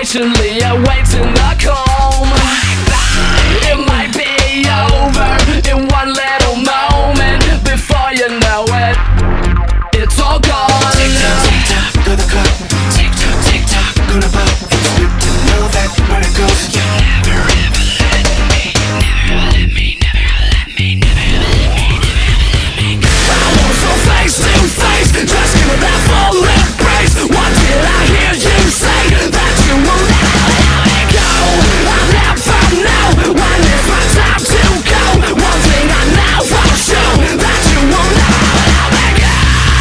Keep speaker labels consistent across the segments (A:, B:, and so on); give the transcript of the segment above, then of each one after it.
A: patiently awaiting the comb. It might be over in one little moment. Before you know it, it's all gone.
B: Tick tock, go to the clock. Tick tock, go to pop. It's good to know that where it goes. You never ever let me, never let me, never let me, never let me, never let me go.
A: I want some face to face, just give me that full embrace. What did I hear you say? That you will never let me go. I never know when it's my time to go. One thing I know for sure, that you will never let me go.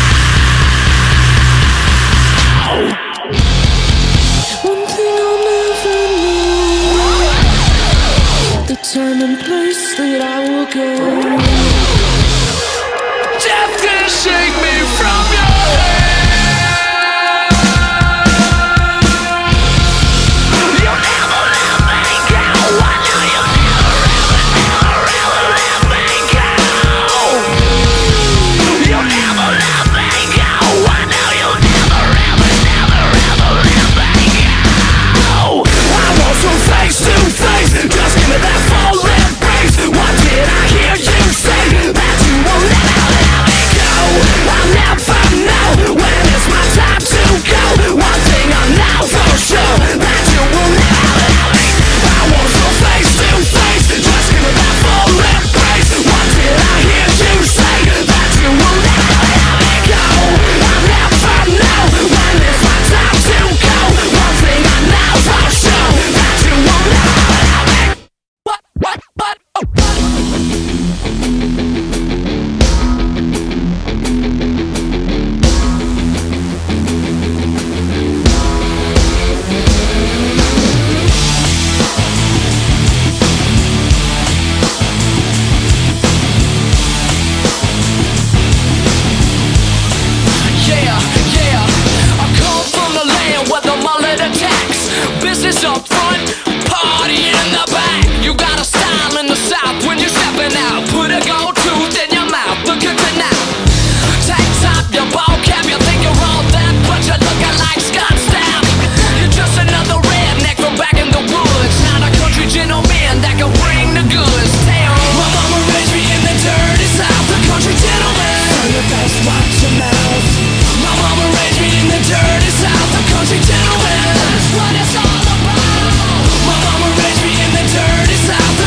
A: One thing I'll never know, the time and place that I will go. Death can shake me from your hand. You'll never let me go. I know you'll never let me go. You'll never let me go. I know you'll never let me go. I want some face to face, just give me that full embrace. What did I hear you say? That you will never let me go. I'll never know when it's my time to go. One thing I know for sure, that you will never let me go. I want some face to face, just give me that full embrace. What did I hear you say? That you will never let me go. I'll never know when it's my time to go. One thing I know for sure, that you will never let me go. What? Yeah, I come from the land where the mullet attacks. Business up front, party in the back. You got a style in the South when you're stepping out. Put a gold tooth in your mouth, look at you now. Tank top, your ball cap, you think you're all that, but you're looking like Scott Stapp. You're just another redneck from back in the woods, not a country gentleman that can bring the goods. Damn, my mama raised me in the dirty South, a country gentleman. So you best watch your mouth. My mama raised me in the dirty South, a country gentleman. That's what it's all about. My mama raised me in the dirty South.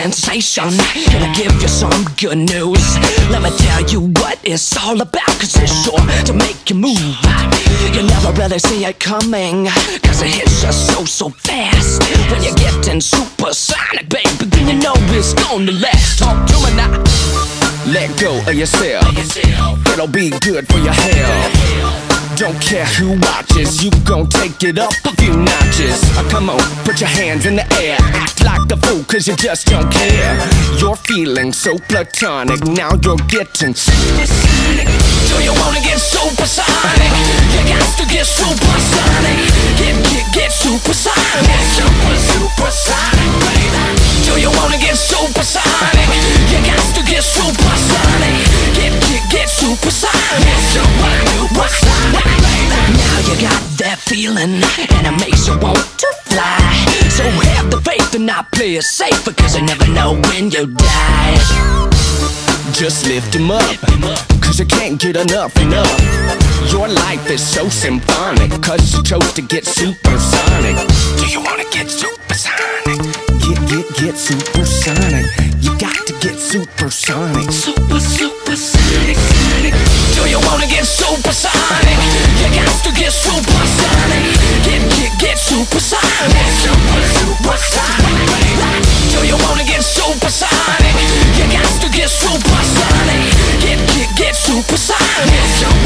A: sensation. Here to give you some good news. Let me tell you what it's all about, cause it's sure to make you move. You never really see it coming, cause it hits you so fast. When you get in supersonic, baby, then you know it's gonna last. Talk to me now. Let go of yourself. It'll be good for your health. Don't care who watches, you gon' take it up a few notches. Come on, put your hands in the air. Act like a fool cause you just don't care. You're feeling so platonic, now you're getting supersonic. Do you wanna get supersonic? You got to get supersonic. Get supersonic. Supersonic, baby. Do you wanna get supersonic? You got to get supersonic. Get supersonic. Supersonic. Now you got that feeling, and it makes you want to fly. So have the faith and not play it safe, because you never know when you die. Just lift him up, cause you can't get enough. Your life is so symphonic, cause you chose to get supersonic. Do you wanna get supersonic? Get supersonic. You got to get supersonic. Supersonic. Do you wanna get supersonic? You got to get supersonic. Get supersonic. Supersonic. Do you wanna get supersonic? You got to get supersonic. Get supersonic.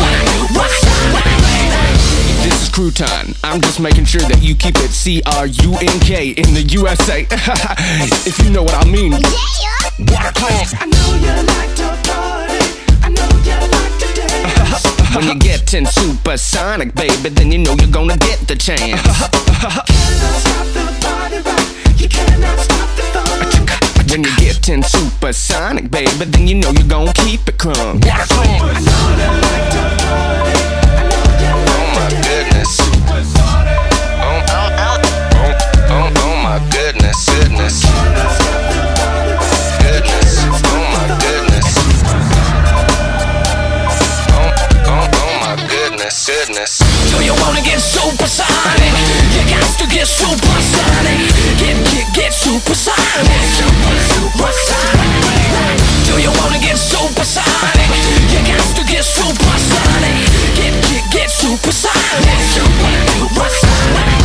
A: This is Crouton. I'm just making sure that you keep it C-R-U-N-K in the USA. If you know what I mean. Waterclass.
B: I know you like to party. I know you like to dance.
A: When you get in supersonic, baby, then you know you're gonna get the chance.
B: Cannot stop the party rock. You cannot stop the fun.
A: When you get in supersonic, baby, then you know you're gonna keep it crunk.
B: I know you like to party. I know you like to dance.
A: Oh my goodness. Goodness. Oh my goodness. Oh my goodness. Do you wanna get supersonic? You got to get supersonic. Get supersonic. Supersonic. Do you wanna get supersonic? You got to get supersonic. Get supersonic. Supersonic.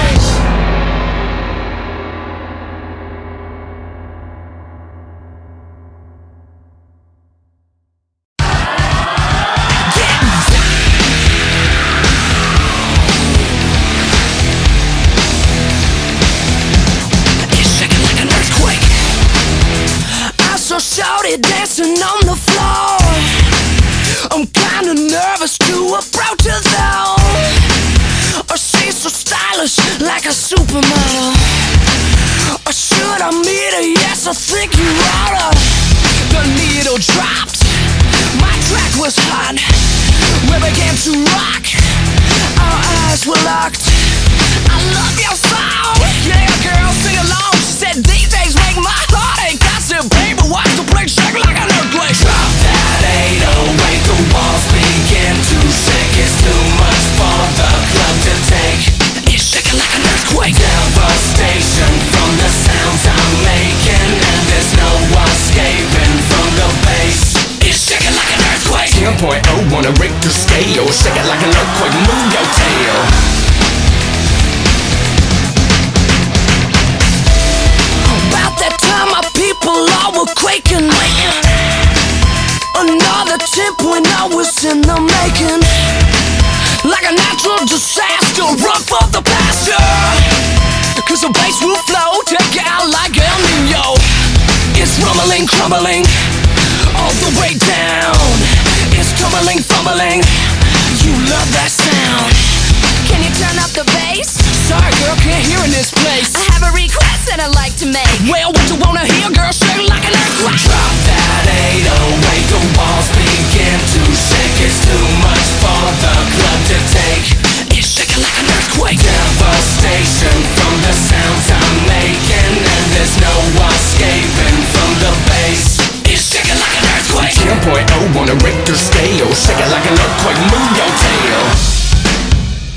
A: Shorty dancing on the floor. I'm kinda nervous to approach her though. Or she's so stylish, like a supermodel. Or should I meet her? Yes, I think you oughta. The needle dropped, my track was hot. We began to rock, our eyes were locked. I love your song, yeah girl, sing along. She said these days make my heart ache. I said baby, watch the place shake like an earthquake. Drop that 808, the walls begin to shake. It's too much for the club to take. It's shaking like an earthquake. Devastation from the sounds I'm making, and there's no escaping from the bass. It's shaking like an earthquake. 10.0 on a Richter scale. Shake it like an earthquake, move your tail. About that time my people all were quaking. Another 10.0 was in the making. Like a natural disaster, run for the pasture. Cause the bass will flow, take it out like El Nino. It's rumbling, crumbling, all the way down. It's tumbling, fumbling. You love that sound.
C: Can you turn up the bass?
A: Sorry girl, can't hear in this place.
C: I have a request that I'd like to make.
A: Well, what you wanna hear, girl? Shake like an earthquake. Drop that 808, the walls begin to shake. It's too much for the club to take. It's shaking like an earthquake. Devastation from the sounds I'm making, and there's no escaping from the bass. It's shaking like an earthquake. 10.0 on a Richter scale. Shake it like an earthquake, move your tail.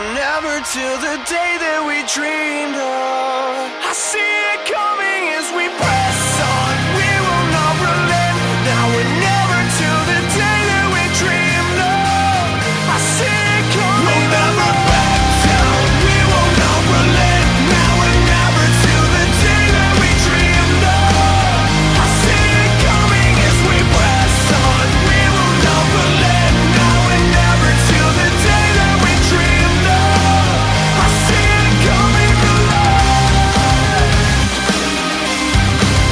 B: never till the day that we dreamed of. I see it coming as we press on. We will not relent. Now or never till the day that we dreamed of. I see it coming. We'll never back down. We will not relent. Now or never till the day that we dreamed of. I see it coming as we press on. We will not relent. Now or never till the day that we dreamed of. I see it coming alive.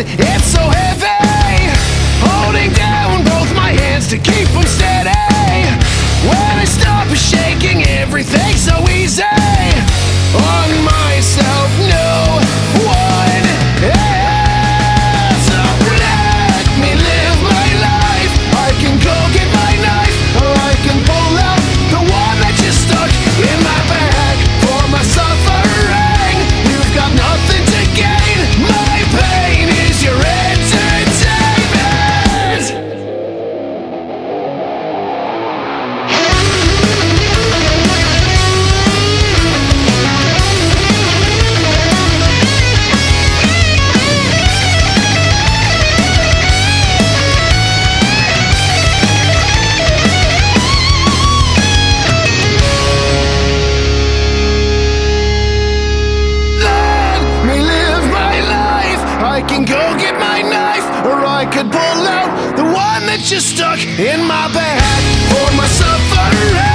D: it's so heavy, holding down both my hands to keep them steady. When I stop shaking, everything's so easy. On myself, no one else. So let me live my life. I can go get my knife, or I can pull out the one that just stuck in my bag for my suffering. You've got nothing to gain. My pain is your entertainment. I can go get my knife, or I could pull out the one that just stuck in my bag for my suffering.